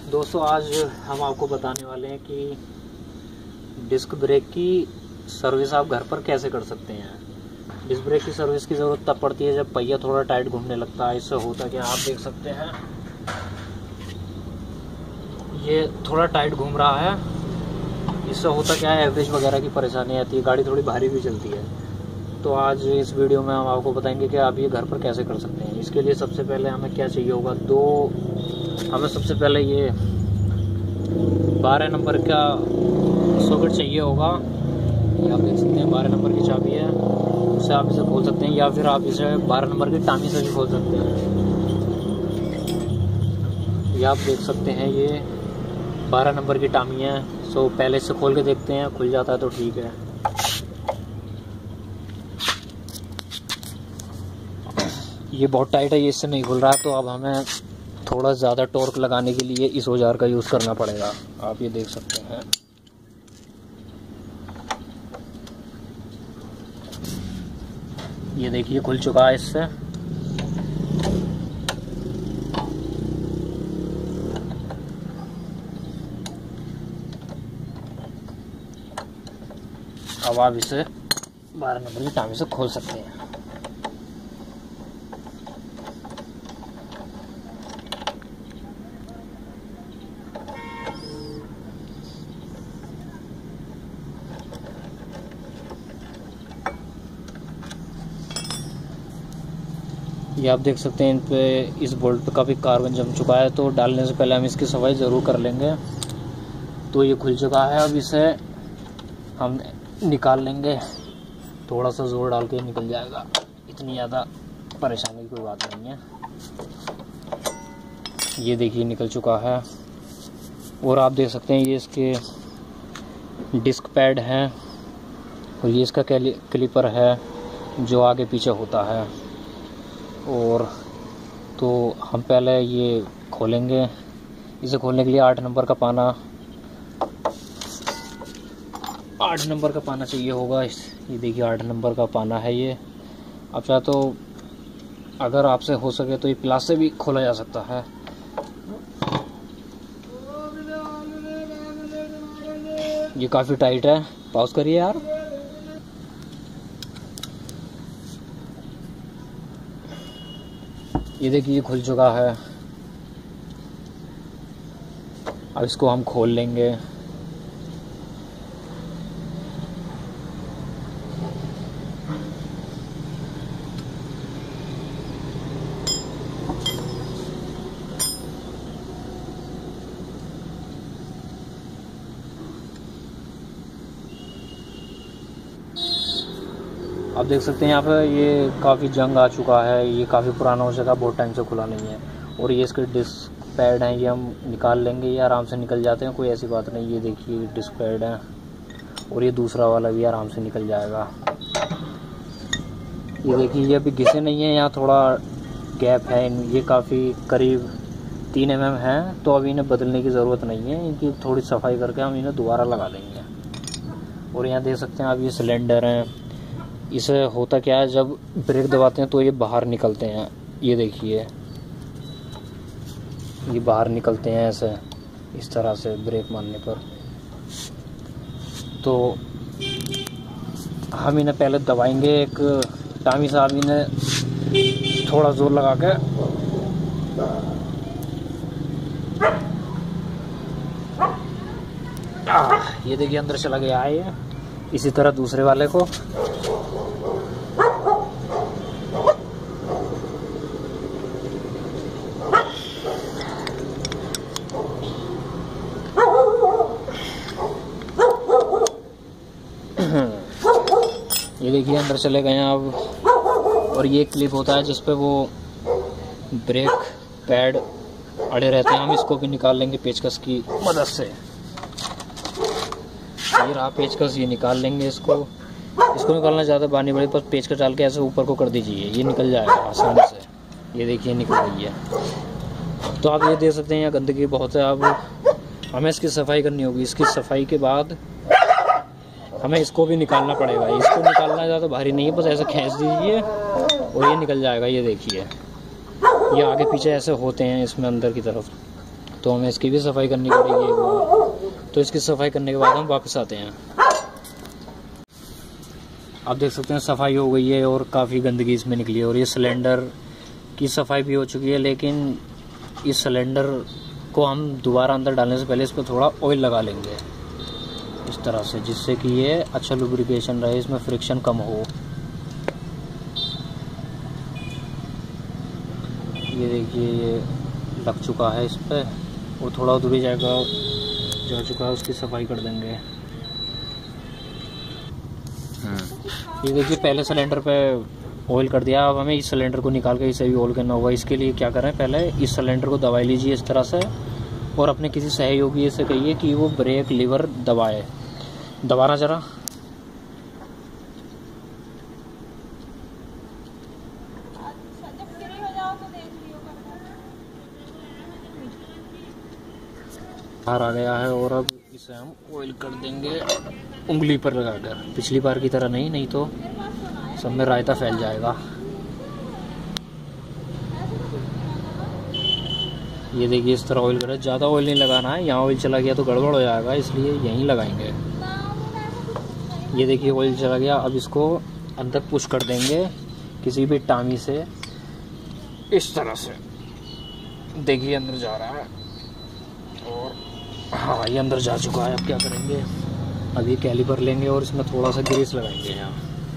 दोस्तों आज हम आपको बताने वाले हैं कि डिस्क ब्रेक की सर्विस आप घर पर कैसे कर सकते हैं। डिस्क ब्रेक की सर्विस की ज़रूरत तब पड़ती है जब पहिया थोड़ा टाइट घूमने लगता है। इससे होता क्या आप देख सकते हैं, ये थोड़ा टाइट घूम रहा है। इससे होता क्या है, एवरेज वगैरह की परेशानी आती है, गाड़ी थोड़ी भारी भी चलती है। तो आज इस वीडियो में हम आपको बताएंगे कि आप ये घर पर कैसे कर सकते हैं। इसके लिए सबसे पहले हमें क्या चाहिए होगा, हमें सबसे पहले ये 12 नंबर का सॉकेट चाहिए होगा। ये आप देख सकते हैं 12 नंबर की चाबी है, उससे आप इसे खोल सकते हैं, या फिर आप इसे 12 नंबर की टामी से भी खोल सकते हैं। ये आप देख सकते हैं ये 12 नंबर की टामी है। सो पहले इसे खोल के देखते हैं, खुल जाता है तो ठीक है। ये बहुत टाइट है, ये इससे नहीं खुल रहा है, तो अब हमें थोड़ा ज़्यादा टॉर्क लगाने के लिए इस औजार का यूज़ करना पड़ेगा। आप ये देख सकते हैं, ये देखिए खुल चुका है इससे। अब आप इसे 12 नंबर की टामी से खोल सकते हैं। ये आप देख सकते हैं इन पे इस बोल्ट पे काफ़ी कार्बन जम चुका है, तो डालने से पहले हम इसकी सफाई ज़रूर कर लेंगे। तो ये खुल चुका है, अब इसे हम निकाल लेंगे। थोड़ा सा जोर डाल के निकल जाएगा, इतनी ज़्यादा परेशानी की कोई बात नहीं है। ये देखिए निकल चुका है। और आप देख सकते हैं ये इसके डिस्क पैड हैं और ये इसका क्लिपर है जो आगे पीछे होता है। और तो हम पहले ये खोलेंगे। इसे खोलने के लिए 8 नंबर का पाना चाहिए होगा। ये देखिए 8 नंबर का पाना है ये। अब चाहे तो अगर आपसे हो सके तो ये प्लास से भी खोला जा सकता है। ये काफ़ी टाइट है, पॉज करिए यार। ये देखिए ये खुल चुका है। अब इसको हम खोल लेंगे। आप देख सकते हैं यहाँ पे ये काफ़ी जंग आ चुका है, ये काफ़ी पुराना हो चुका है, बहुत टाइम से खुला नहीं है। और ये इसके डिस्क पैड हैं, ये हम निकाल लेंगे, ये आराम से निकल जाते हैं, कोई ऐसी बात नहीं। ये देखिए डिस्क पैड है और ये दूसरा वाला भी आराम से निकल जाएगा। ये देखिए ये अभी घिसे नहीं है, यहाँ थोड़ा गैप है, ये काफ़ी करीब 3 mm है, तो अभी इन्हें बदलने की ज़रूरत नहीं है। इनकी थोड़ी सफाई करके हम इन्हें दोबारा लगा देंगे। और यहाँ देख सकते हैं आप ये सिलेंडर हैं। इसे होता क्या है, जब ब्रेक दबाते हैं तो ये बाहर निकलते हैं। ये देखिए ये बाहर निकलते हैं ऐसे, इस तरह से ब्रेक मारने पर। तो हम इन्हें पहले दबाएंगे एक टामी से। आप इन्हें थोड़ा जोर लगा के ये देखिए अंदर चला गया है ये। इसी तरह दूसरे वाले को। ये देखिए अंदर चले गए हैं अब। और ये क्लिप होता है जिसपे वो ब्रेक पैड अड़े रहते हैं, हम इसको भी निकाल लेंगे पेचकस की मदद से। ये रहा पेचकस, ये निकाल लेंगे इसको निकालना ज़्यादा बानी बड़ी, पर पेचकस डाल के ऐसे ऊपर को कर दीजिए, ये निकल जाएगा आसानी से। ये देखिए निकल रही है। तो आप ये देख सकते हैं यहाँ गंदगी बहुत है। अब हमें इसकी सफाई करनी होगी। इसकी सफाई के बाद हमें इसको भी निकालना पड़ेगा। इसको निकालना ज़्यादा भारी नहीं है, बस ऐसे खींच दीजिए और ये निकल जाएगा। ये देखिए ये आगे पीछे ऐसे होते हैं इसमें अंदर की तरफ। तो हमें इसकी भी सफाई करनी पड़ेगी एक बार। तो इसकी सफाई करने के बाद हम वापस आते हैं। आप देख सकते हैं सफाई हो गई है और काफ़ी गंदगी इसमें निकली है, और ये सिलेंडर की सफाई भी हो चुकी है। लेकिन इस सिलेंडर को हम दोबारा अंदर डालने से पहले इस पर थोड़ा ऑयल लगा लेंगे इस तरह से, जिससे कि ये अच्छा लुब्रिकेशन रहे, इसमें फ्रिक्शन कम हो। ये देखिए ये लग चुका है इस पर, और थोड़ा दूर ही जाएगा जा चुका है, उसकी सफाई कर देंगे। ये देखिए पहले सिलेंडर पे ऑयल कर दिया, अब हमें इस सिलेंडर को निकाल के इसे भी ऑयल करना होगा। इसके लिए क्या करें, पहले इस सिलेंडर को दबा लीजिए इस तरह से, और अपने किसी सहयोगी से कहिए कि वो ब्रेक लीवर दबाए। दबाना जरा। बाहर आ गया है, और अब इसे हम ऑयल कर देंगे उंगली पर लगाकर। पिछली बार की तरह नहीं तो सब में रायता फैल जाएगा। ये देखिए इस तरह ऑयल करें, ज़्यादा ऑयल नहीं लगाना है, यहाँ ऑयल चला गया तो गड़बड़ हो जाएगा, इसलिए यहीं लगाएंगे। ये देखिए ऑयल चला गया, अब इसको अंदर पुश कर देंगे किसी भी टामी से इस तरह से। देखिए अंदर जा रहा है, और हाँ ये अंदर जा चुका है। अब क्या करेंगे, अब ये कैलिपर लेंगे और इसमें थोड़ा सा ग्रीस लगाएंगे यहाँ।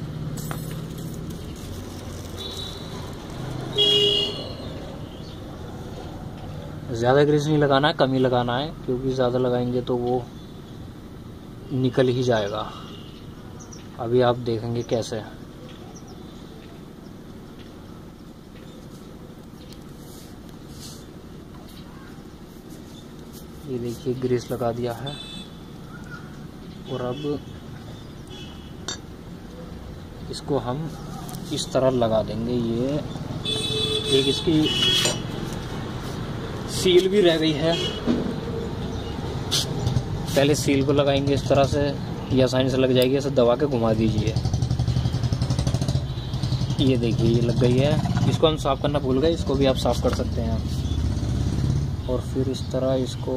ज़्यादा ग्रीस नहीं लगाना है, कम ही लगाना है, क्योंकि ज़्यादा लगाएंगे तो वो निकल ही जाएगा। अभी आप देखेंगे कैसे। ये देखिए ग्रीस लगा दिया है, और अब इसको हम इस तरह लगा देंगे। ये एक इसकी सील भी रह गई है, पहले सील को लगाएंगे इस तरह से, ये आसानी से लग जाएगी। ऐसे दबा के घुमा दीजिए। ये देखिए ये लग गई है। इसको हम साफ़ करना भूल गए, इसको भी आप साफ़ कर सकते हैं। और फिर इस तरह इसको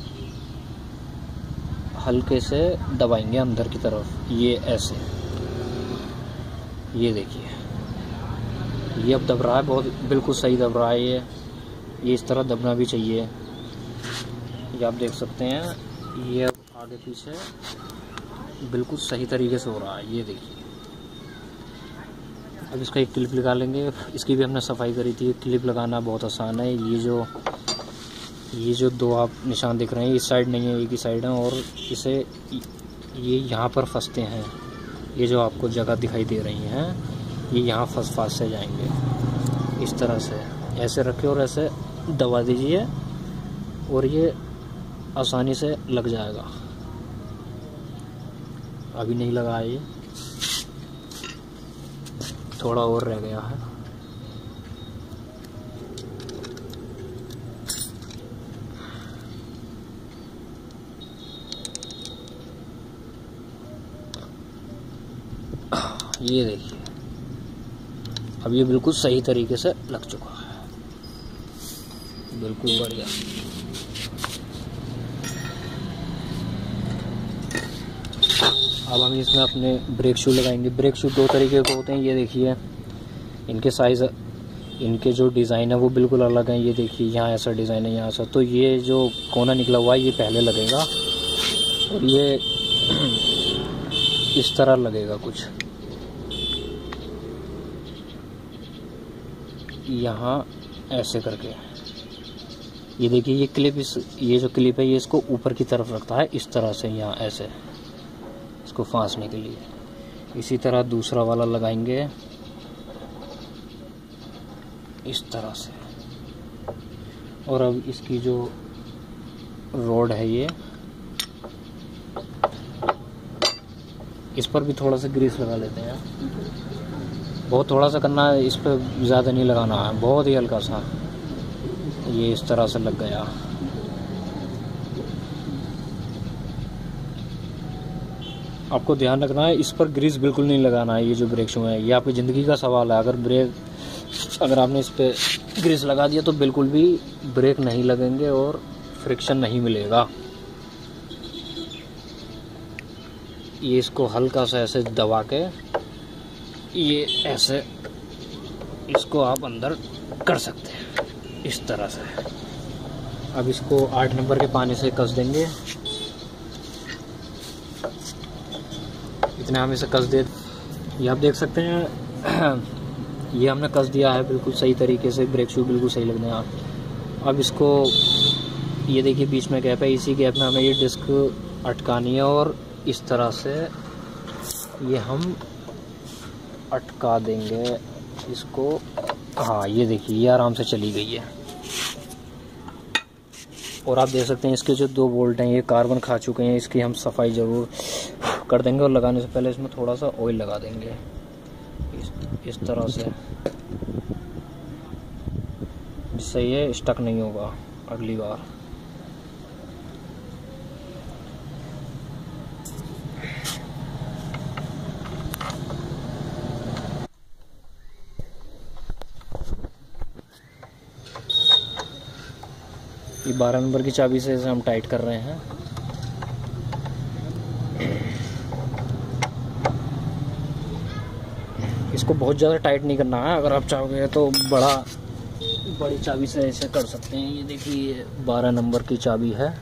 हल्के से दबाएंगे अंदर की तरफ, ये ऐसे। ये देखिए ये अब दब रहा है, बहुत बिल्कुल सही दब रहा है। ये इस तरह दबना भी चाहिए। ये आप देख सकते हैं, ये अब आगे पीछे बिल्कुल सही तरीके से हो रहा है। ये देखिए अब इसका एक क्लिप लगा लेंगे, इसकी भी हमने सफाई करी थी। क्लिप लगाना बहुत आसान है। ये जो दो आप निशान दिख रहे हैं, इस साइड नहीं है, एक ही साइड है, और इसे ये यहाँ पर फंसते हैं। ये जो आपको जगह दिखाई दे रही हैं, ये यहाँ फंस से जाएंगे इस तरह से। ऐसे रखें और ऐसे दबा दीजिए, और ये आसानी से लग जाएगा। अभी नहीं लगा है, ये थोड़ा और रह गया है। ये देखिए अब ये बिल्कुल सही तरीके से लग चुका है, बिल्कुल बढ़िया। अब हम इसमें अपने ब्रेक शू लगाएंगे। ब्रेक शू दो तरीके के होते हैं, ये देखिए इनके साइज़, इनके जो डिज़ाइन है वो बिल्कुल अलग हैं। ये देखिए यहाँ ऐसा डिज़ाइन है, यहाँ ऐसा। तो ये जो कोना निकला हुआ है ये पहले लगेगा, और ये इस तरह लगेगा कुछ यहाँ ऐसे करके। ये देखिए ये क्लिप, ये जो क्लिप है ये इसको ऊपर की तरफ रखता है इस तरह से, यहाँ ऐसे इसको फांसने के लिए। इसी तरह दूसरा वाला लगाएंगे इस तरह से। और अब इसकी जो रोड है ये, इस पर भी थोड़ा सा ग्रीस लगा लेते हैं। बहुत थोड़ा सा करना है, इस पर ज़्यादा नहीं लगाना है, बहुत ही हल्का सा। ये इस तरह से लग गया। आपको ध्यान रखना है, इस पर ग्रीस बिल्कुल नहीं लगाना है। ये जो ब्रेक शू है ये आपकी ज़िंदगी का सवाल है। अगर आपने इस पर ग्रीस लगा दिया तो बिल्कुल भी ब्रेक नहीं लगेंगे और फ्रिक्शन नहीं मिलेगा। ये इसको हल्का सा ऐसे दबा के ये ऐसे इसको आप अंदर कर सकते हैं इस तरह से। अब इसको 8 नंबर के पानी से कस देंगे। इतने हम इसे कस दे, ये आप देख सकते हैं ये हमने कस दिया है बिल्कुल सही तरीके से, ब्रेक शू बिल्कुल सही लगने हैं। अब इसको ये देखिए बीच में गैप है, इसी गैप में हमें ये डिस्क अटकानी है और इस तरह से ये हम अटका देंगे इसको। हाँ ये देखिए ये आराम से चली गई है। और आप देख सकते हैं इसके जो 2 बोल्ट हैं ये कार्बन खा चुके हैं, इसकी हम सफाई ज़रूर कर देंगे। और लगाने से पहले इसमें थोड़ा सा ऑयल लगा देंगे इस तरह से, जिससे ये स्टक नहीं होगा अगली बार। ये 12 नंबर की चाबी से इसे हम टाइट कर रहे हैं। इसको बहुत ज़्यादा टाइट नहीं करना है, अगर आप चाहोगे तो बड़ी चाबी से ऐसे कर सकते हैं। ये देखिए 12 नंबर की चाबी है,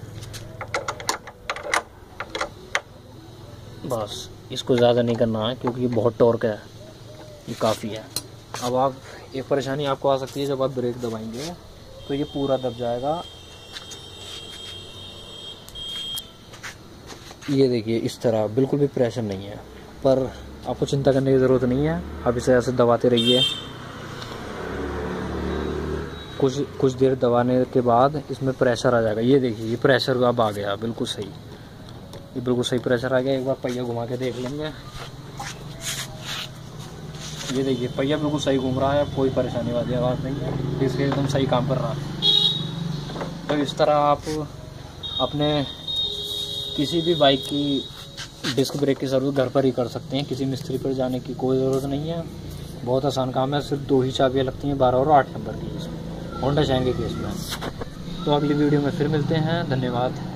बस इसको ज़्यादा नहीं करना है क्योंकि ये बहुत टॉर्क है, ये काफ़ी है। अब आप एक परेशानी आपको आ सकती है, जब आप ब्रेक दबाएंगे तो ये पूरा दब जाएगा। ये देखिए इस तरह बिल्कुल भी प्रेशर नहीं है, पर आपको चिंता करने की ज़रूरत नहीं है। आप इसे ऐसे दबाते रहिए, कुछ देर दबाने के बाद इसमें प्रेशर आ जाएगा। ये देखिए ये प्रेशर अब आ गया बिल्कुल सही, ये बिल्कुल सही प्रेशर आ गया। एक बार पहिया घुमा के देख लेंगे। ये देखिए पहिया बिल्कुल सही घूम रहा है, कोई परेशानी वाली आवाज़ नहीं है, डिस्क एकदम सही काम कर रहा है। तो इस तरह आप अपने किसी भी बाइक की डिस्क ब्रेक की सर्विस घर पर ही कर सकते हैं, किसी मिस्त्री पर जाने की कोई ज़रूरत नहीं है। बहुत आसान काम है, सिर्फ 2 ही चाबियाँ लगती हैं, 12 और 8 नंबर की इसमें, होंडा शाइन के केस में। तो अगली वीडियो में फिर मिलते हैं, धन्यवाद।